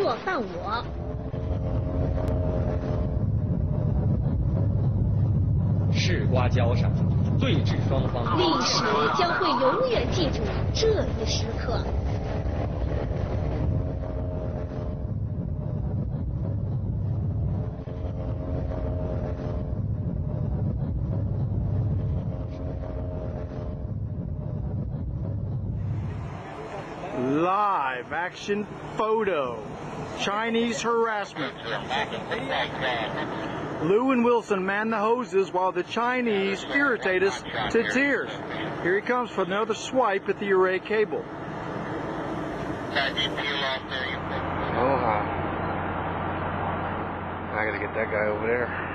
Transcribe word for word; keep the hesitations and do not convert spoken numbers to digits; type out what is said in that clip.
错犯我。 事瓜交上，对峙双方。 历史将会永远记住这一时刻。 Live action photo. Chinese harassment. Lou and Wilson man the hoses while the Chinese irritate us to tears. Here he comes for another swipe at the array cable. Oh, I gotta get that guy over there.